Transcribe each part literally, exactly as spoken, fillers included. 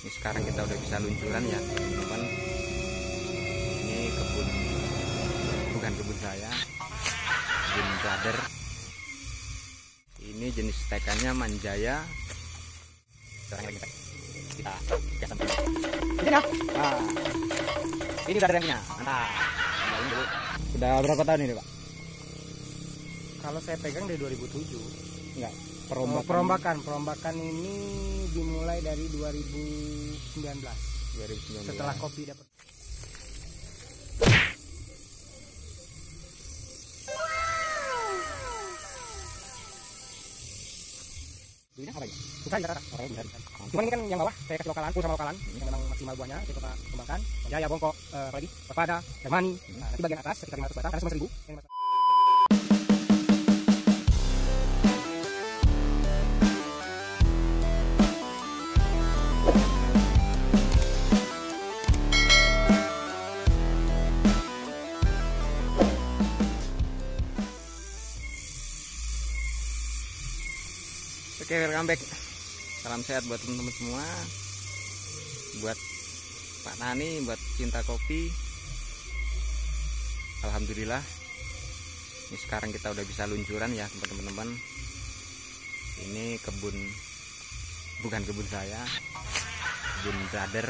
Ini sekarang kita udah bisa luncuran ya teman-teman. Ini kebun, bukan kebun saya, kebun brother. Ini jenis tekannya manjaya. Sekarang lagi kita kita sampai ini ya. Nah, ini brother yang punya, mantap. Ini dulu. Sudah berapa tahun ini Pak? Kalau saya pegang dari dua ribu tujuh. Enggak. Perombakan. Oh, perombakan, perombakan ini dimulai dari dua ribu sembilan belas. dua ribu sembilan belas. Setelah kopi dapat. Belinya apa ya? Bukan rata-rata. Oh, bukan. Cuman ini kan yang bawah saya kasih lokalan, full sama lokalan. Ini yang memang maksimal buahnya saya coba kembangkan. Jaya, bongkok, eh, apa lagi? Waspada, Darmani. Nah, nanti bagian atas sekitar lima ratus batang karena semua seribu. Oke, welcome back. Salam sehat buat teman-teman semua. Buat Pak Nani, buat cinta kopi. Alhamdulillah. Ini sekarang kita udah bisa luncuran ya teman-teman. Ini kebun, bukan kebun saya, kebun brother.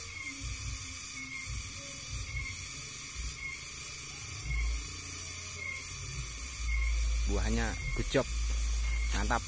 Buahnya good job, mantap.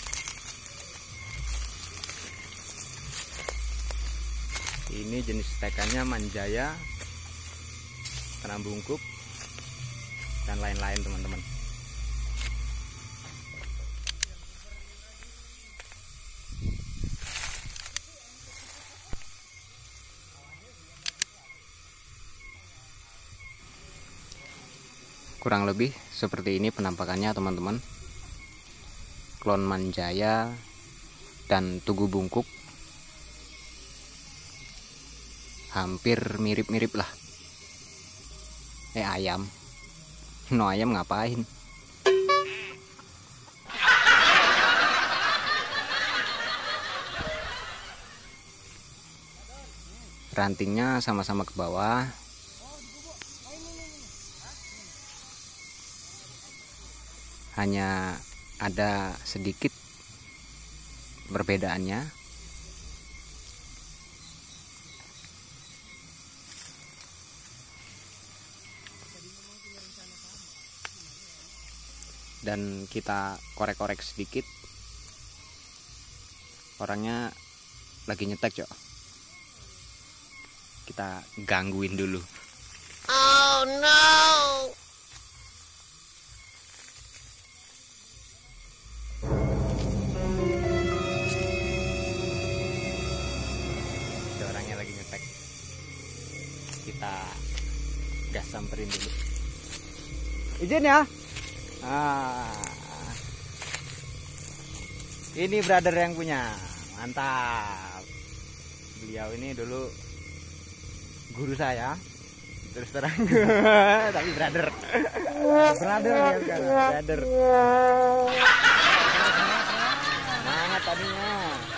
Ini jenis tekannya manjaya, tanam bungkuk, dan lain-lain teman-teman. Kurang lebih seperti ini penampakannya teman-teman. Klon manjaya dan tugu bungkuk hampir mirip-mirip lah. Eh ayam, no ayam ngapain? Rantingnya sama-sama ke bawah. Hanya ada sedikit perbedaannya. Dan kita korek-korek sedikit. Orangnya lagi nyetek, Cok. Kita gangguin dulu. Oh no. Ada orangnya lagi nyetek. Kita gas samperin dulu. Izin ya. Ah, ini brother yang punya, mantap. Beliau ini dulu guru saya, terus terang, tapi brother, brother ya sekarang, brother. Semangat tadinya.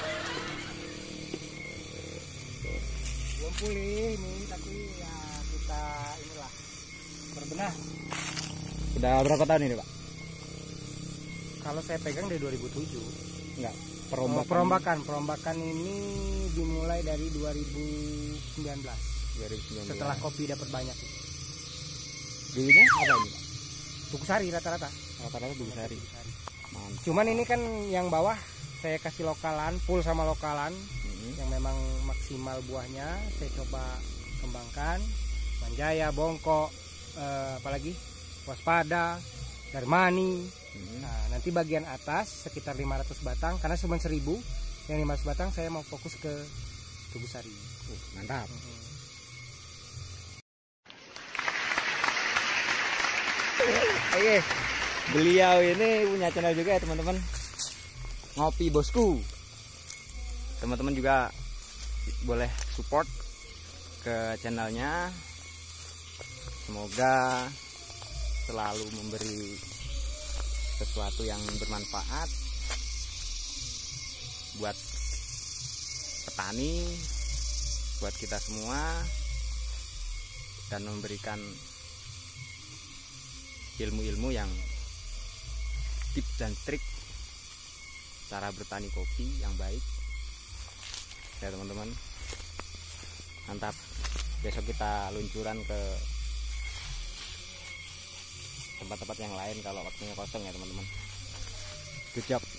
Belum pulih ini, tapi ya kita inilah berbenah. Sudah berapa tahun ini Pak? Kalau saya pegang dari dua ribu tujuh. Enggak. Perombakan. Oh, perombakan, perombakan ini dimulai dari dua ribu sembilan belas. dua ribu sembilan belas. Setelah kopi dapat banyak. Dulunya apa ini Pak? Tugu sari rata-rata. Rata-rata tugu sari. Mantap. Cuman ini kan yang bawah saya kasih lokalan, full sama lokalan. Hmm. Yang memang maksimal buahnya saya coba kembangkan. Manjaya, bongkok, eh, apalagi waspada, Darmani. Hmm. Nah, nanti bagian atas sekitar lima ratus batang karena cuma seribu. Yang lima ratus batang saya mau fokus ke tugu sari. Uh, mantap. Hmm. Oke, beliau ini punya channel juga ya teman-teman. Ngopi Bosku. Teman-teman juga boleh support ke channelnya. Semoga selalu memberi sesuatu yang bermanfaat buat petani buat kita semua dan memberikan ilmu-ilmu yang tips dan trik cara bertani kopi yang baik ya teman-teman. Mantap. Besok kita luncuran ke tempat-tempat yang lain kalau waktunya kosong ya teman-teman. Good job.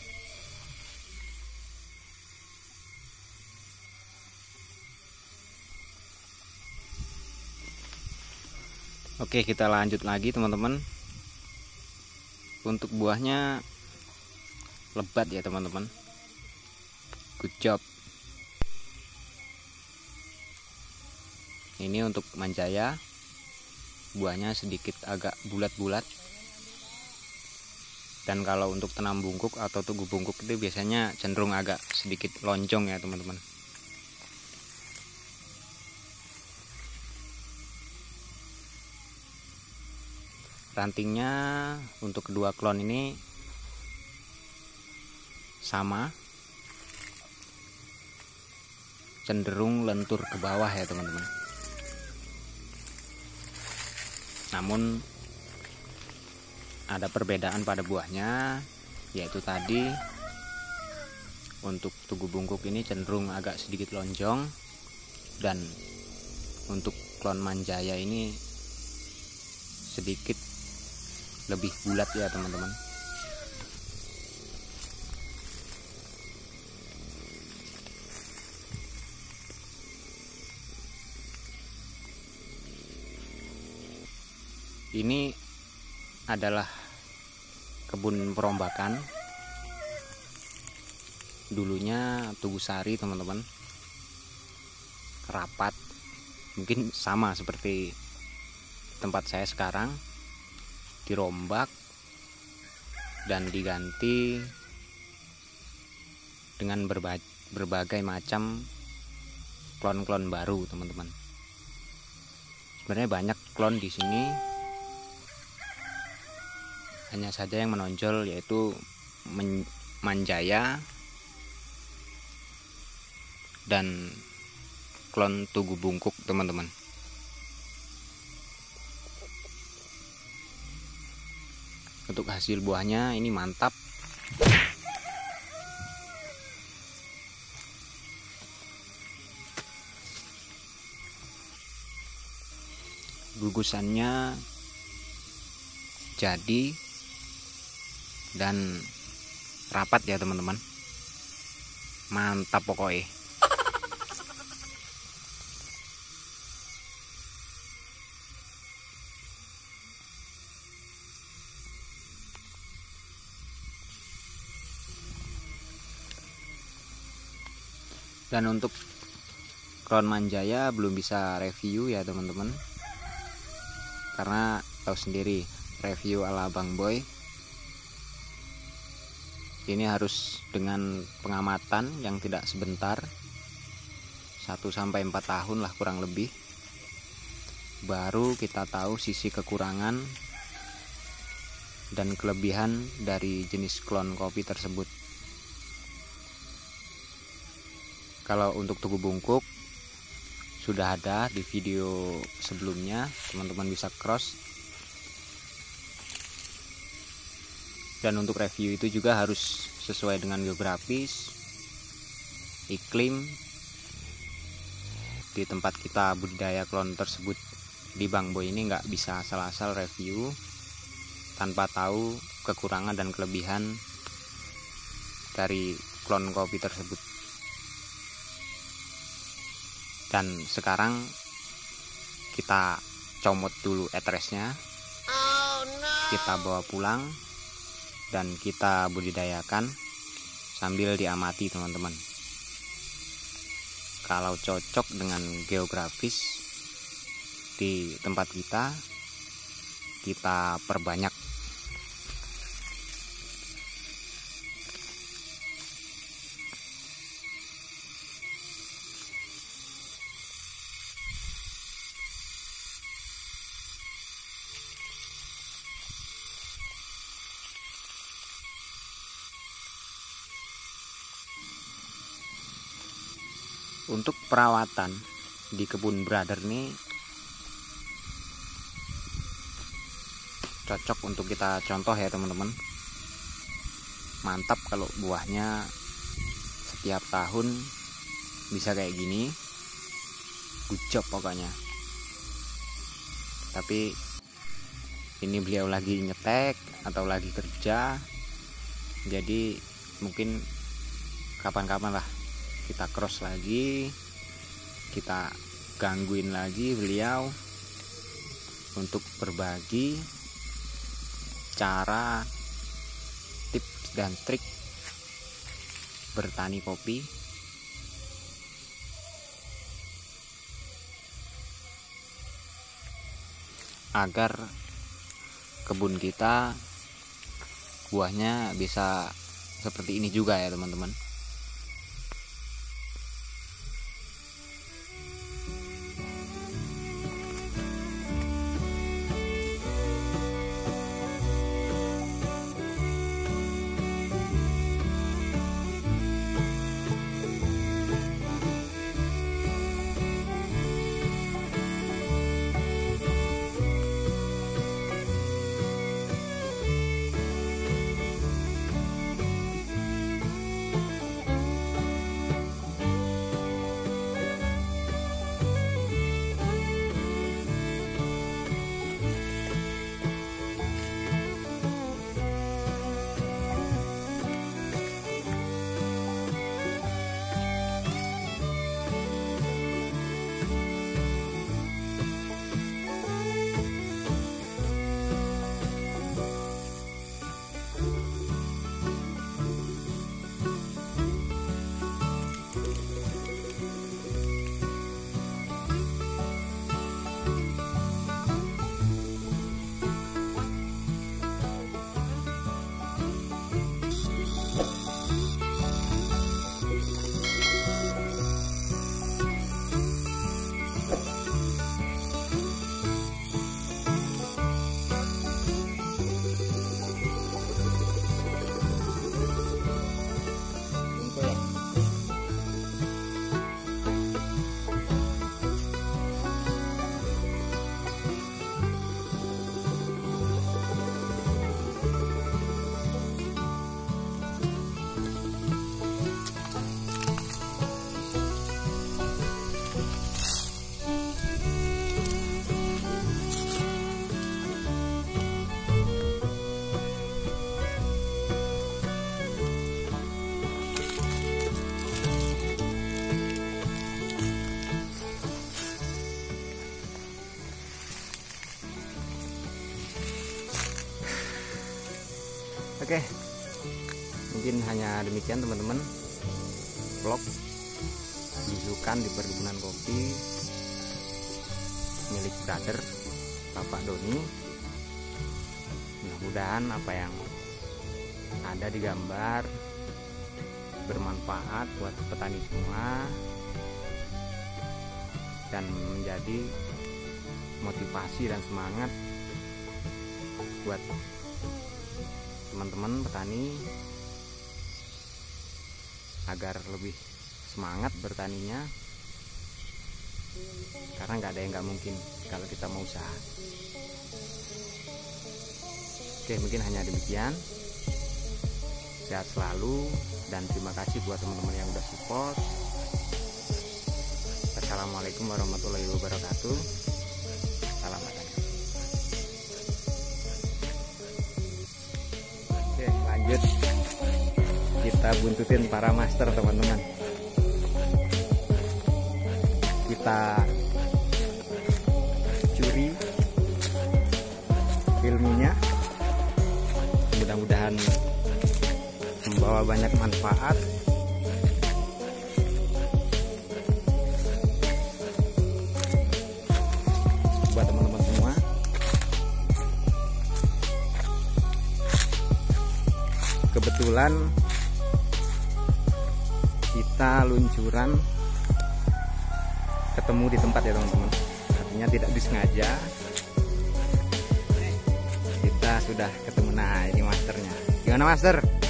Oke, kita lanjut lagi teman-teman. Untuk buahnya lebat ya teman-teman. Good job. Ini untuk manjaya, buahnya sedikit agak bulat-bulat. Dan kalau untuk tenam bungkuk atau tugu bungkuk itu biasanya cenderung agak sedikit lonjong ya teman-teman. Rantingnya untuk kedua klon ini sama, cenderung lentur ke bawah ya teman-teman. Namun ada perbedaan pada buahnya, yaitu tadi untuk tugu bungkuk ini cenderung agak sedikit lonjong, dan untuk klon manjaya ini sedikit lebih bulat ya teman-teman. Ini adalah kebun perombakan. Dulunya Tugu Sari teman-teman. Rapat. Mungkin sama seperti tempat saya sekarang. Dirombak dan diganti dengan berbagai, berbagai macam klon-klon baru teman-teman. Sebenarnya banyak klon di sini, hanya saja yang menonjol yaitu manjaya dan klon tugu bungkuk teman-teman. Untuk hasil buahnya ini mantap. Gugusannya jadi dan rapat ya teman-teman. Mantap pokoknya. Dan untuk klon manjaya belum bisa review ya teman-teman, karena tahu sendiri review ala Bang Boy ini harus dengan pengamatan yang tidak sebentar, satu sampai empat tahun lah kurang lebih, baru kita tahu sisi kekurangan dan kelebihan dari jenis klon kopi tersebut. Kalau untuk tugu bungkuk sudah ada di video sebelumnya, teman-teman bisa cross. Dan untuk review itu juga harus sesuai dengan geografis, iklim di tempat kita budidaya klon tersebut. Di Bang Boy ini nggak bisa asal-asal review tanpa tahu kekurangan dan kelebihan dari klon kopi tersebut. Dan sekarang kita comot dulu etresnya, Oh no. kita bawa pulang dan kita budidayakan sambil diamati teman-teman. Kalau cocok dengan geografis di tempat kita, kita perbanyak. Untuk perawatan di kebun brother nih cocok untuk kita contoh ya teman-teman. Mantap kalau buahnya setiap tahun bisa kayak gini, good job pokoknya. Tapi ini beliau lagi nyetek atau lagi kerja, jadi mungkin kapan-kapan lah kita cross lagi, kita gangguin lagi beliau untuk berbagi cara, tips dan trik bertani kopi agar kebun kita buahnya bisa seperti ini juga ya teman-teman. Oke, mungkin hanya demikian teman-teman vlog belusukan di perkebunan kopi milik brother Bapak Doni. Mudah-mudahan apa yang ada di gambar bermanfaat buat petani semua dan menjadi motivasi dan semangat buat teman-teman petani agar lebih semangat bertaninya, karena nggak ada yang nggak mungkin kalau kita mau usaha. Oke, mungkin hanya demikian. Sehat selalu dan terima kasih buat teman-teman yang udah support. Assalamualaikum warahmatullahi wabarakatuh. Salam petani. Oke, lanjut kita buntutin para master teman-teman. Kita curi ilmunya, mudah-mudahan membawa banyak manfaat. Buat teman-teman semua. Kebetulan kita luncuran ketemu di tempat ya teman-teman, artinya tidak disengaja kita sudah ketemu. Nah, ini masternya. Gimana master?